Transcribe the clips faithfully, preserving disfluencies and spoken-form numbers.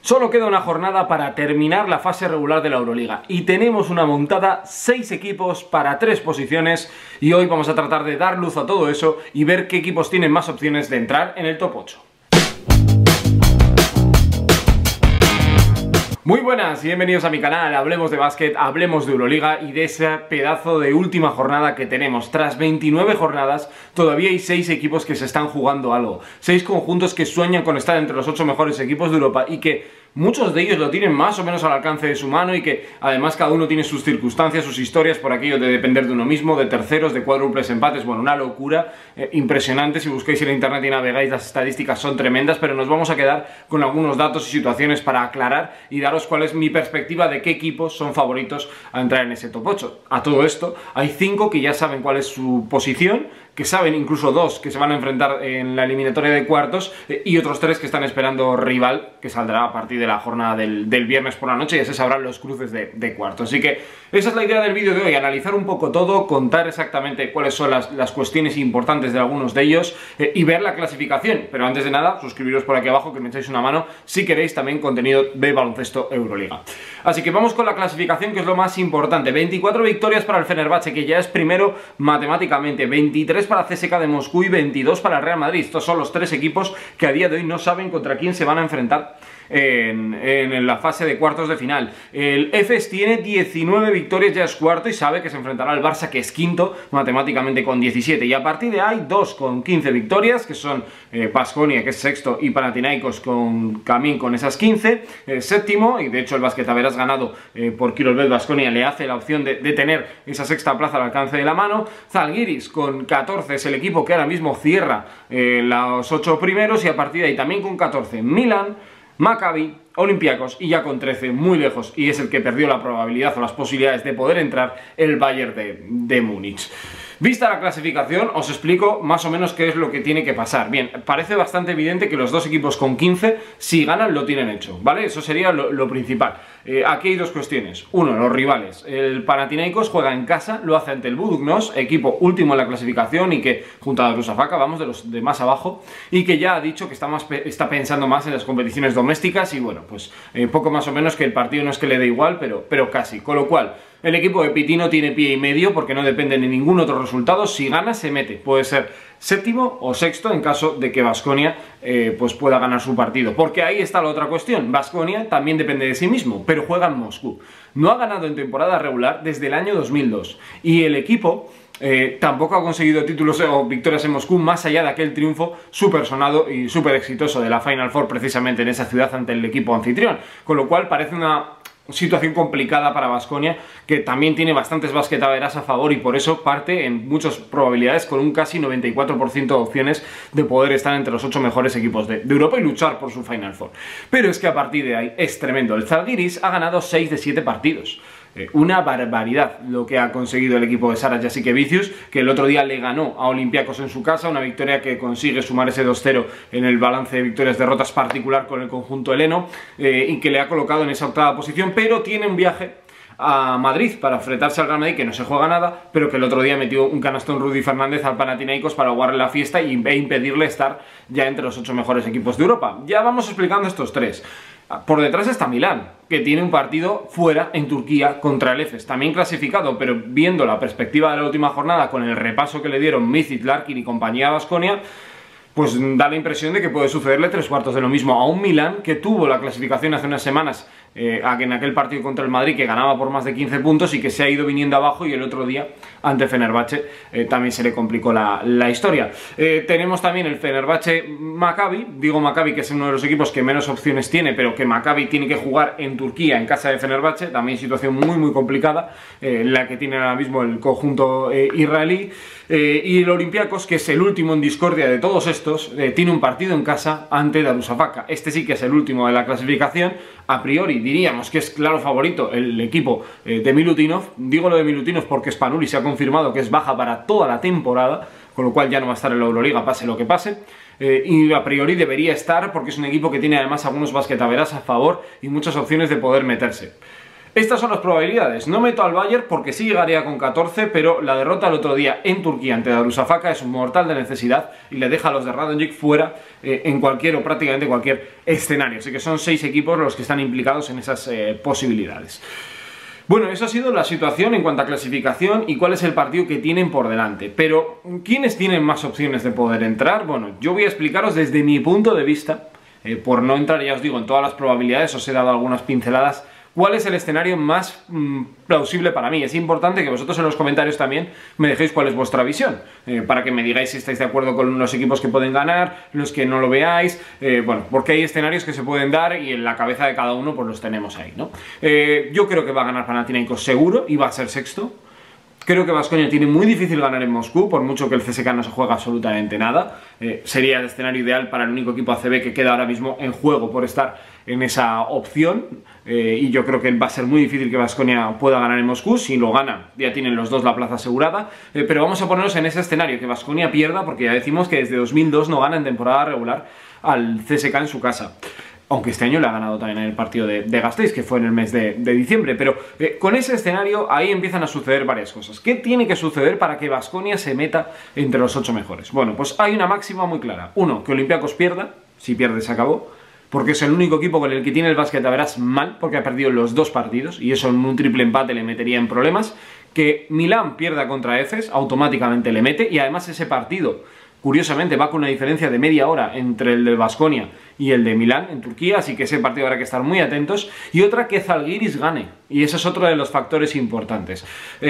Solo queda una jornada para terminar la fase regular de la Euroliga y tenemos una montada, seis equipos para tres posiciones, y hoy vamos a tratar de dar luz a todo eso y ver qué equipos tienen más opciones de entrar en el top ocho. Muy buenas y bienvenidos a mi canal. Hablemos de básquet, hablemos de Euroliga y de ese pedazo de última jornada que tenemos. Tras veintinueve jornadas, todavía hay seis equipos que se están jugando algo. seis conjuntos que sueñan con estar entre los ocho mejores equipos de Europa y que muchos de ellos lo tienen más o menos al alcance de su mano, y que además cada uno tiene sus circunstancias, sus historias, por aquello de depender de uno mismo, de terceros, de cuádruples empates. Bueno, una locura eh, impresionante. Si buscáis en internet y navegáis, las estadísticas son tremendas, pero nos vamos a quedar con algunos datos y situaciones para aclarar y daros cuál es mi perspectiva de qué equipos son favoritos a entrar en ese top ocho. A todo esto, hay cinco que ya saben cuál es su posición, que saben incluso dos que se van a enfrentar en la eliminatoria de cuartos, eh, y otros tres que están esperando rival, que saldrá a partir de la jornada del, del viernes por la noche. Ya se sabrán los cruces de, de cuartos. Así que esa es la idea del vídeo de hoy: analizar un poco todo, contar exactamente cuáles son las, las cuestiones importantes de algunos de ellos, eh, y ver la clasificación. Pero antes de nada, suscribiros por aquí abajo, que me echáis una mano si queréis también contenido de baloncesto Euroliga. Así que vamos con la clasificación, que es lo más importante. veinticuatro victorias para el Fenerbahce, que ya es primero matemáticamente, veintitrés para C S K A de Moscú y veintidós para el Real Madrid. Estos son los tres equipos que a día de hoy no saben contra quién se van a enfrentar En, en la fase de cuartos de final. El Efes tiene diecinueve victorias, ya es cuarto, y sabe que se enfrentará al Barça, que es quinto matemáticamente, con diecisiete, y a partir de ahí dos con quince victorias, que son Baskonia, eh, que es sexto, y Panathinaikos con Camín con esas quince, eh, séptimo, y de hecho el básquet haberás ganado eh, por Kirolbet Baskonia le hace la opción de, de tener esa sexta plaza al alcance de la mano. Zalgiris con catorce es el equipo que ahora mismo cierra eh, los ocho primeros, y a partir de ahí también con catorce Milan, Maccabi, Olympiacos, y ya con trece, muy lejos, y es el que perdió la probabilidad o las posibilidades de poder entrar, el Bayern de, de Múnich. Vista la clasificación, os explico más o menos qué es lo que tiene que pasar. Bien, parece bastante evidente que los dos equipos con quince, si ganan, lo tienen hecho, ¿vale? Eso sería lo, lo principal. Eh, aquí hay dos cuestiones. Uno, los rivales. El Panathinaikos juega en casa, lo hace ante el Budućnost, equipo último en la clasificación y que, junto a Darussafaka, vamos de los de más abajo, y que ya ha dicho que está, más pe está pensando más en las competiciones domésticas, y bueno, pues eh, poco más o menos que el partido no es que le dé igual, pero, pero casi. Con lo cual, el equipo de Pitino tiene pie y medio, porque no depende de ningún otro resultado. Si gana, se mete. Puede ser séptimo o sexto en caso de que Baskonia eh, pues pueda ganar su partido. Porque ahí está la otra cuestión. Baskonia también depende de sí mismo, pero juega en Moscú. No ha ganado en temporada regular desde el año dos mil dos. Y el equipo Eh, tampoco ha conseguido títulos o victorias en Moscú, más allá de aquel triunfo súper sonado y súper exitoso de la Final Four, precisamente en esa ciudad, ante el equipo anfitrión. Con lo cual parece una situación complicada para Baskonia, que también tiene bastantes basquetaveras a favor, y por eso parte en muchas probabilidades con un casi noventa y cuatro por ciento de opciones de poder estar entre los ocho mejores equipos de, de Europa y luchar por su Final Four. Pero es que a partir de ahí es tremendo. El Zalgiris ha ganado seis de siete partidos. Una barbaridad lo que ha conseguido el equipo de Sara Jasikevičius, que el otro día le ganó a Olympiacos en su casa, una victoria que consigue sumar ese dos cero en el balance de victorias-derrotas particular con el conjunto heleno, eh, y que le ha colocado en esa octava posición, pero tiene un viaje a Madrid para enfrentarse al Real Madrid, que no se juega nada, pero que el otro día metió un canastón Rudy Fernández al Panathinaikos para jugarle la fiesta e impedirle estar ya entre los ocho mejores equipos de Europa. Ya vamos explicando estos tres. Por detrás está Milán, que tiene un partido fuera en Turquía contra el Efes, también clasificado, pero viendo la perspectiva de la última jornada, con el repaso que le dieron Micic, Larkin y compañía a Baskonia, pues da la impresión de que puede sucederle tres cuartos de lo mismo a un Milán que tuvo la clasificación hace unas semanas eh, en aquel partido contra el Madrid, que ganaba por más de quince puntos y que se ha ido viniendo abajo, y el otro día ante Fenerbahce eh, también se le complicó la, la historia. Eh, tenemos también el Fenerbahce Maccabi, digo Maccabi que es uno de los equipos que menos opciones tiene, pero que Maccabi tiene que jugar en Turquía, en casa de Fenerbahce, también situación muy muy complicada, eh, la que tiene ahora mismo el conjunto eh, israelí. Eh, y el Olympiacos, que es el último en discordia de todos estos, eh, tiene un partido en casa ante Darussafaka. Este sí que es el último de la clasificación. A priori diríamos que es claro favorito el equipo eh, de Milutinov. Digo lo de Milutinov porque Spanuli se ha confirmado que es baja para toda la temporada, con lo cual ya no va a estar en la Euroliga, pase lo que pase. Eh, y a priori debería estar, porque es un equipo que tiene además algunos basquetaveras a favor y muchas opciones de poder meterse. Estas son las probabilidades. No meto al Bayern porque sí llegaría con catorce, pero la derrota el otro día en Turquía ante Darüşşafaka es un mortal de necesidad y le deja a los de Radonjic fuera eh, en cualquier o prácticamente cualquier escenario. Así que son seis equipos los que están implicados en esas eh, posibilidades. Bueno, eso ha sido la situación en cuanto a clasificación y cuál es el partido que tienen por delante. Pero, ¿quiénes tienen más opciones de poder entrar? Bueno, yo voy a explicaros desde mi punto de vista, eh, por no entrar, ya os digo, en todas las probabilidades, os he dado algunas pinceladas, cuál es el escenario más mmm, plausible para mí. Es importante que vosotros en los comentarios también me dejéis cuál es vuestra visión, eh, para que me digáis si estáis de acuerdo con los equipos que pueden ganar, los que no lo veáis, eh, bueno, porque hay escenarios que se pueden dar y en la cabeza de cada uno pues los tenemos ahí, ¿no? Eh, yo creo que va a ganar Panathinaikos seguro y va a ser sexto. Creo que Baskonia tiene muy difícil ganar en Moscú, por mucho que el C S K no se juega absolutamente nada. Eh, sería el escenario ideal para el único equipo A C B que queda ahora mismo en juego por estar en esa opción. Eh, y yo creo que va a ser muy difícil que Baskonia pueda ganar en Moscú. Si lo gana, ya tienen los dos la plaza asegurada. Eh, pero vamos a ponernos en ese escenario, que Baskonia pierda, porque ya decimos que desde dos mil dos no gana en temporada regular al C S K en su casa. Aunque este año le ha ganado también en el partido de, de Gasteiz, que fue en el mes de, de diciembre. Pero eh, con ese escenario ahí empiezan a suceder varias cosas. ¿Qué tiene que suceder para que Baskonia se meta entre los ocho mejores? Bueno, pues hay una máxima muy clara. Uno, que Olympiacos pierda. Si pierde se acabó. Porque es el único equipo con el que tiene el básquet a verás mal, porque ha perdido los dos partidos, y eso en un triple empate le metería en problemas. Que Milán pierda contra Efes, automáticamente le mete, y además ese partido, curiosamente, va con una diferencia de media hora entre el de Baskonia y el de Milán en Turquía, así que ese partido habrá que estar muy atentos. Y otra, que Zalgiris gane, y ese es otro de los factores importantes.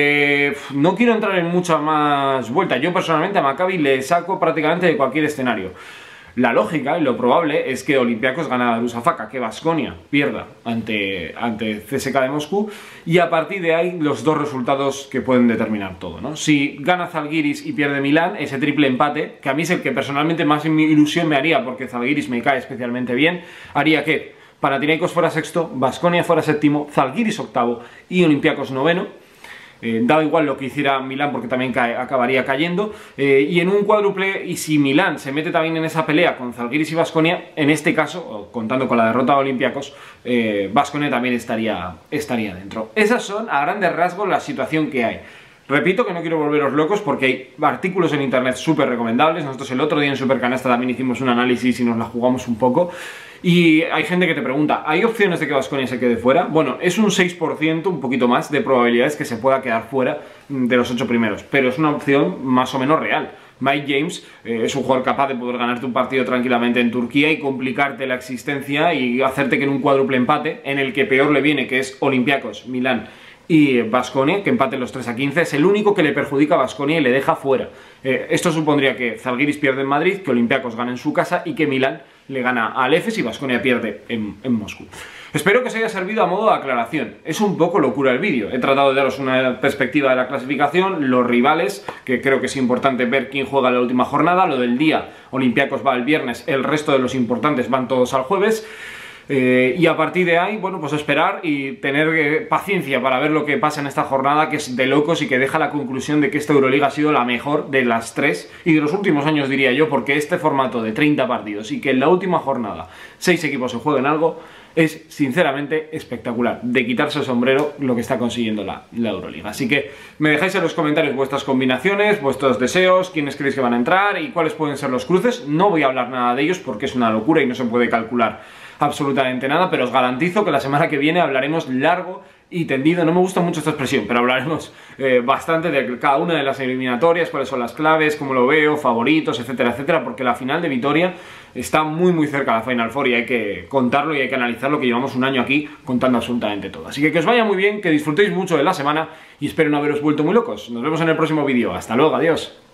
Eh, no quiero entrar en mucha más vuelta. Yo personalmente a Maccabi le saco prácticamente de cualquier escenario. La lógica y lo probable es que Olympiacos gane a Darüşşafaka, que Baskonia pierda ante, ante C S K de Moscú, y a partir de ahí los dos resultados que pueden determinar todo, ¿no? Si gana Zalgiris y pierde Milán, ese triple empate, que a mí es el que personalmente más ilusión me haría, porque Zalgiris me cae especialmente bien, haría que Panathinaikos fuera sexto, Baskonia fuera séptimo, Zalgiris octavo y Olympiacos noveno. Eh, dado igual lo que hiciera Milán, porque también cae, acabaría cayendo, eh, y en un cuádruple, y si Milán se mete también en esa pelea con Zalgiris y Baskonia, en este caso, contando con la derrota de Olympiacos, eh, Baskonia también estaría, estaría dentro. Esas son a grandes rasgos la situación que hay. Repito que no quiero volveros locos porque hay artículos en internet súper recomendables. Nosotros el otro día en Supercanasta también hicimos un análisis y nos la jugamos un poco. Y hay gente que te pregunta, ¿hay opciones de que Baskonia se quede fuera? Bueno, es un seis por ciento, un poquito más, de probabilidades que se pueda quedar fuera de los ocho primeros. Pero es una opción más o menos real. Mike James eh, es un jugador capaz de poder ganarte un partido tranquilamente en Turquía y complicarte la existencia y hacerte que en un cuádruple empate, en el que peor le viene, que es Olympiacos, Milán y Baskonia, que empaten los tres a quince, es el único que le perjudica a Baskonia y le deja fuera. Eh, esto supondría que Zalgiris pierde en Madrid, que Olympiacos gane en su casa y que Milán le gana al Efes y Baskonia pierde en, en Moscú. Espero que os haya servido a modo de aclaración. Es un poco locura el vídeo. He tratado de daros una perspectiva de la clasificación, los rivales, que creo que es importante ver quién juega la última jornada, lo del día, Olympiacos va el viernes, el resto de los importantes van todos al jueves. Eh, y a partir de ahí, bueno, pues esperar y tener eh, paciencia para ver lo que pasa en esta jornada, que es de locos y que deja la conclusión de que esta Euroliga ha sido la mejor de las tres y de los últimos años, diría yo, porque este formato de treinta partidos y que en la última jornada seis equipos se jueguen algo es sinceramente espectacular, de quitarse el sombrero lo que está consiguiendo la, la Euroliga. Así que me dejáis en los comentarios vuestras combinaciones, vuestros deseos, quiénes creéis que van a entrar y cuáles pueden ser los cruces. No voy a hablar nada de ellos porque es una locura y no se puede calcular absolutamente nada, pero os garantizo que la semana que viene hablaremos largo y tendido, no me gusta mucho esta expresión, pero hablaremos eh, bastante de cada una de las eliminatorias, cuáles son las claves, cómo lo veo, favoritos, etcétera, etcétera, porque la final de Vitoria está muy muy cerca de la Final Four y hay que contarlo y hay que analizarlo, que llevamos un año aquí contando absolutamente todo. Así que que os vaya muy bien, que disfrutéis mucho de la semana y espero no haberos vuelto muy locos. Nos vemos en el próximo vídeo. Hasta luego, adiós.